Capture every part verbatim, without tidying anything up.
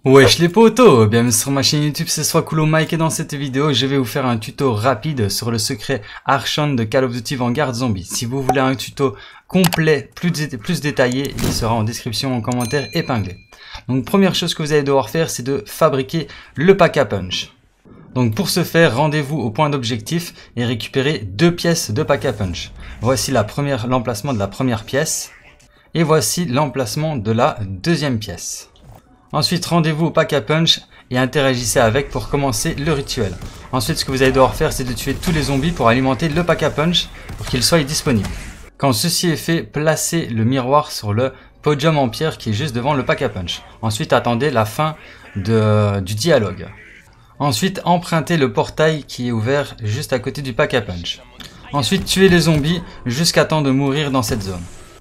Wesh les potos, bienvenue sur ma chaîne YouTube, c'est Swakulo Mike et dans cette vidéo je vais vous faire un tuto rapide sur le secret Archon de Call of Duty Vanguard Zombie. Si vous voulez un tuto complet, plus, dé plus détaillé, il sera en description, en commentaire épinglé. Donc première chose que vous allez devoir faire, c'est de fabriquer le pack à punch. Donc pour ce faire, rendez-vous au point d'objectif et récupérez deux pièces de pack à punch. Voici la première, l'emplacement de la première pièce et voici l'emplacement de la deuxième pièce. Ensuite, rendez-vous au pack à punch et interagissez avec pour commencer le rituel. Ensuite, ce que vous allez devoir faire, c'est de tuer tous les zombies pour alimenter le pack à punch pour qu'il soit disponible. Quand ceci est fait, placez le miroir sur le podium en pierre qui est juste devant le pack à punch. Ensuite, attendez la fin de, du dialogue. Ensuite, empruntez le portail qui est ouvert juste à côté du pack à punch. Ensuite, tuez les zombies jusqu'à temps de mourir dans cette zone.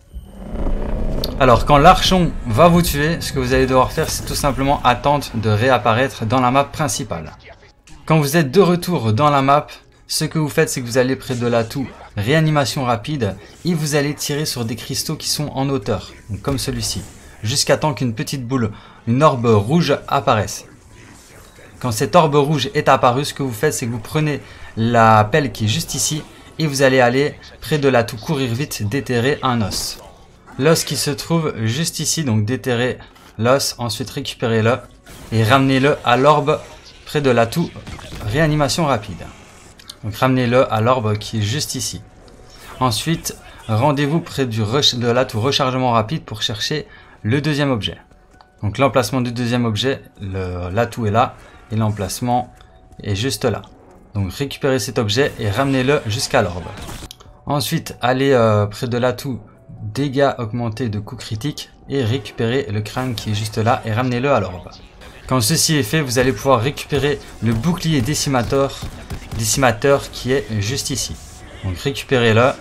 Alors quand l'archon va vous tuer, ce que vous allez devoir faire, c'est tout simplement attendre de réapparaître dans la map principale. Quand vous êtes de retour dans la map, ce que vous faites, c'est que vous allez près de l'atout réanimation rapide et vous allez tirer sur des cristaux qui sont en hauteur, donc comme celui-ci, jusqu'à temps qu'une petite boule, une orbe rouge apparaisse. Quand cette orbe rouge est apparue, ce que vous faites, c'est que vous prenez la pelle qui est juste ici et vous allez aller près de l'atout courir vite, déterrer un os. L'os qui se trouve juste ici, donc déterrez l'os, ensuite récupérez-le et ramenez-le à l'orbe près de l'atout réanimation rapide. Donc ramenez-le à l'orbe qui est juste ici. Ensuite, rendez-vous près du de l'atout rechargement rapide pour chercher le deuxième objet. Donc l'emplacement du deuxième objet, l'atout est là et l'emplacement est juste là. Donc récupérez cet objet et ramenez-le jusqu'à l'orbe. Ensuite, allez euh, près de l'atout dégâts augmentés de coups critiques et récupérez le crâne qui est juste là et ramenez-le à l'orbe. Quand ceci est fait, vous allez pouvoir récupérer le bouclier décimateur, décimateur qui est juste ici. Donc récupérez-le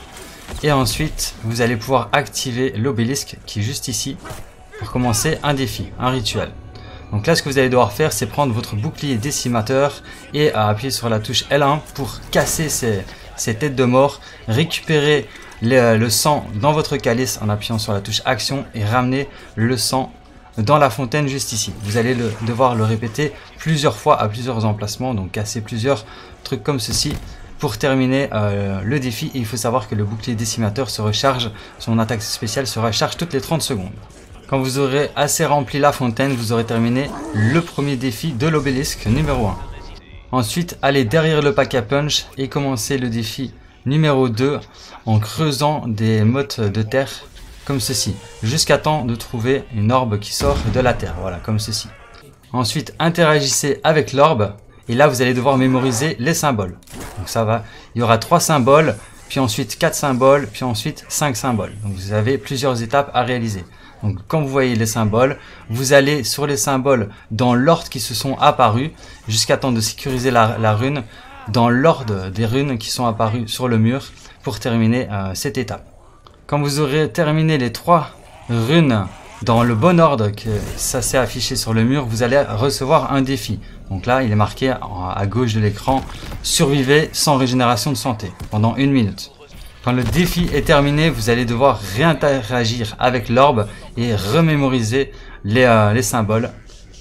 et ensuite vous allez pouvoir activer l'obélisque qui est juste ici pour commencer un défi, un rituel. Donc là ce que vous allez devoir faire, c'est prendre votre bouclier décimateur et appuyer sur la touche L un pour casser ces, ces têtes de mort, récupérer Le, le sang dans votre calice en appuyant sur la touche action et ramener le sang dans la fontaine juste ici. Vous allez le, devoir le répéter plusieurs fois à plusieurs emplacements, donc casser plusieurs trucs comme ceci pour terminer euh, le défi. Et il faut savoir que le bouclier décimateur se recharge, son attaque spéciale se recharge toutes les trente secondes. Quand vous aurez assez rempli la fontaine, vous aurez terminé le premier défi de l'obélisque numéro un. Ensuite, allez derrière le pack à punch et commencez le défi numéro deux en creusant des mottes de terre comme ceci jusqu'à temps de trouver une orbe qui sort de la terre, voilà comme ceci. Ensuite interagissez avec l'orbe et là vous allez devoir mémoriser les symboles. Donc ça va, il y aura trois symboles, puis ensuite quatre symboles, puis ensuite cinq symboles. Donc vous avez plusieurs étapes à réaliser. Donc quand vous voyez les symboles, vous allez sur les symboles dans l'ordre qui se sont apparus jusqu'à temps de sécuriser la, la rune dans l'ordre des runes qui sont apparues sur le mur pour terminer euh, cette étape. Quand vous aurez terminé les trois runes dans le bon ordre que ça s'est affiché sur le mur, vous allez recevoir un défi. Donc là, il est marqué à gauche de l'écran, survivez sans régénération de santé pendant une minute. Quand le défi est terminé, vous allez devoir réinteragir avec l'orbe et remémoriser les, euh, les symboles.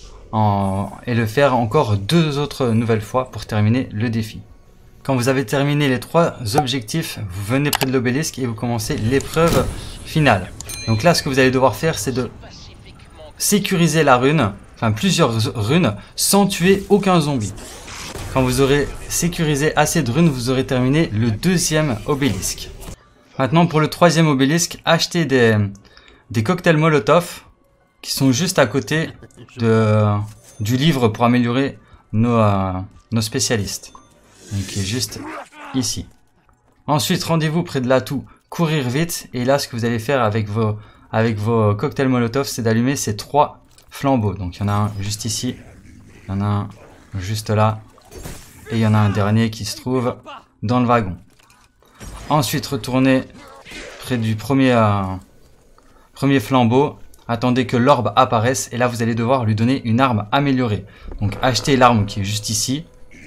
En, et le faire encore deux autres nouvelles fois pour terminer le défi. Quand vous avez terminé les trois objectifs, vous venez près de l'obélisque et vous commencez l'épreuve finale. Donc là, ce que vous allez devoir faire, c'est de sécuriser la rune, enfin plusieurs runes, sans tuer aucun zombie. Quand vous aurez sécurisé assez de runes, vous aurez terminé le deuxième obélisque. Maintenant, pour le troisième obélisque, achetez des, des cocktails Molotov qui sont juste à côté de, du livre pour améliorer nos, euh, nos spécialistes. Donc qui est juste ici. Ensuite, rendez-vous près de l'atout courir vite. Et là, ce que vous allez faire avec vos, avec vos cocktails Molotov, c'est d'allumer ces trois flambeaux. Donc il y en a un juste ici, il y en a un juste là, et il y en a un dernier qui se trouve dans le wagon. Ensuite, retournez près du premier, euh, premier flambeau. Attendez que l'orbe apparaisse et là vous allez devoir lui donner une arme améliorée. Donc achetez l'arme qui est juste ici.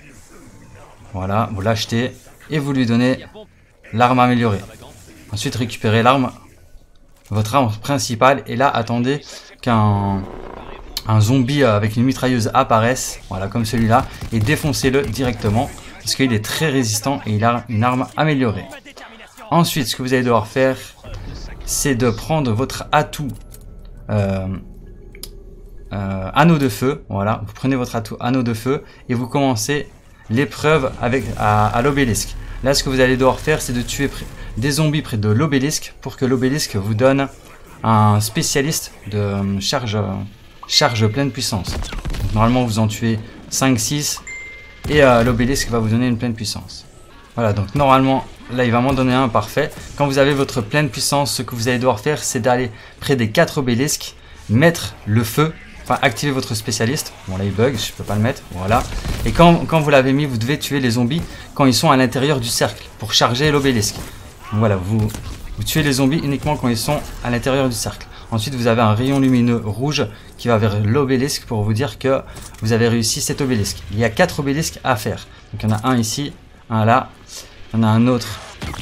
Voilà, vous l'achetez et vous lui donnez l'arme améliorée. Ensuite récupérez l'arme, votre arme principale et là attendez qu'un un zombie avec une mitrailleuse apparaisse, voilà comme celui-là, et défoncez-le directement parce qu'il est très résistant et il a une arme améliorée. Ensuite, ce que vous allez devoir faire, c'est de prendre votre atout euh, euh, anneau de feu. Voilà, vous prenez votre atout anneau de feu et vous commencez l'épreuve avec à, à l'obélisque. Là, ce que vous allez devoir faire, c'est de tuer des zombies près de l'obélisque pour que l'obélisque vous donne un spécialiste de charge. Charge pleine puissance. Donc, normalement vous en tuez cinq six et euh, l'obélisque va vous donner une pleine puissance. Voilà, donc normalement là il va m'en donner un parfait. Quand vous avez votre pleine puissance, ce que vous allez devoir faire, c'est d'aller près des quatre obélisques, mettre le feu, enfin activer votre spécialiste. Bon là il bug, je peux pas le mettre, voilà. Et quand, quand vous l'avez mis, vous devez tuer les zombies quand ils sont à l'intérieur du cercle pour charger l'obélisque. Voilà, vous, vous tuez les zombies uniquement quand ils sont à l'intérieur du cercle. Ensuite, vous avez un rayon lumineux rouge qui va vers l'obélisque pour vous dire que vous avez réussi cet obélisque. Il y a quatre obélisques à faire. Donc, il y en a un ici, un là, il y en a un autre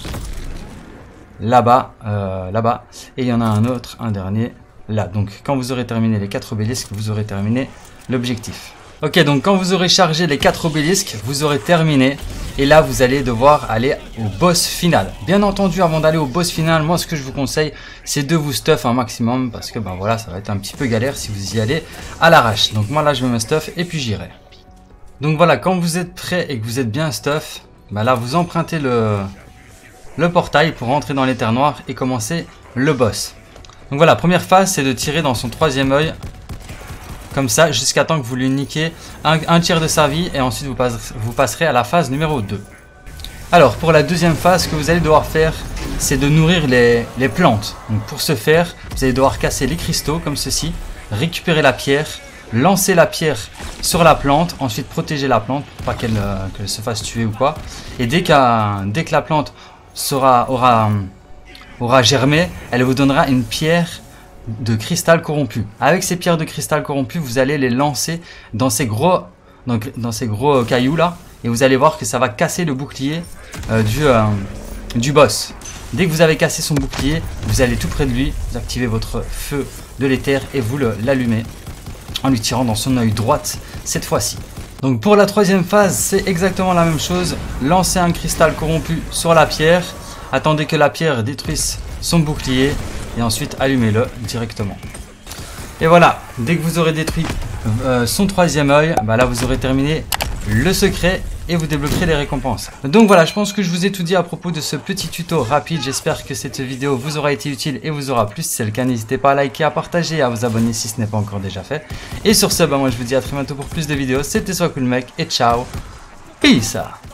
là-bas, euh, là-bas, et il y en a un autre, un dernier là. Donc, quand vous aurez terminé les quatre obélisques, vous aurez terminé l'objectif. Ok, donc quand vous aurez chargé les quatre obélisques, vous aurez terminé. Et là, vous allez devoir aller au boss final. Bien entendu, avant d'aller au boss final, moi, ce que je vous conseille, c'est de vous stuff un maximum. Parce que, ben voilà, ça va être un petit peu galère si vous y allez à l'arrache. Donc moi, là, je vais me stuff et puis j'irai. Donc voilà, quand vous êtes prêt et que vous êtes bien stuff, ben là, vous empruntez le, le portail pour rentrer dans les terres noires et commencer le boss. Donc voilà, première phase, c'est de tirer dans son troisième œil. Comme ça, jusqu'à temps que vous lui niquez un, un tiers de sa vie et ensuite vous, passe, vous passerez à la phase numéro deux. Alors, pour la deuxième phase, ce que vous allez devoir faire, c'est de nourrir les, les plantes. Donc, pour ce faire, vous allez devoir casser les cristaux comme ceci, récupérer la pierre, lancer la pierre sur la plante, ensuite protéger la plante pour pas qu'elle euh, qu'elle se fasse tuer ou quoi. Et dès, qu'à, dès que la plante sera, aura, aura germé, elle vous donnera une pierre de cristal corrompu. Avec ces pierres de cristal corrompu, vous allez les lancer dans ces gros, donc, dans ces gros cailloux là, et vous allez voir que ça va casser le bouclier euh, du, euh, du boss. Dès que vous avez cassé son bouclier, vous allez tout près de lui, vous activez votre feu de l'éther et vous l'allumez en lui tirant dans son œil droite cette fois-ci. Donc pour la troisième phase, c'est exactement la même chose. Lancez un cristal corrompu sur la pierre, attendez que la pierre détruise son bouclier. Et ensuite allumez-le directement. Et voilà, dès que vous aurez détruit euh, son troisième œil, bah là vous aurez terminé le secret et vous débloquerez les récompenses. Donc voilà, je pense que je vous ai tout dit à propos de ce petit tuto rapide. J'espère que cette vidéo vous aura été utile et vous aura plu. Si c'est le cas, n'hésitez pas à liker, à partager et à vous abonner si ce n'est pas encore déjà fait. Et sur ce, bah moi je vous dis à très bientôt pour plus de vidéos. C'était SoisCoolMec et ciao. Peace.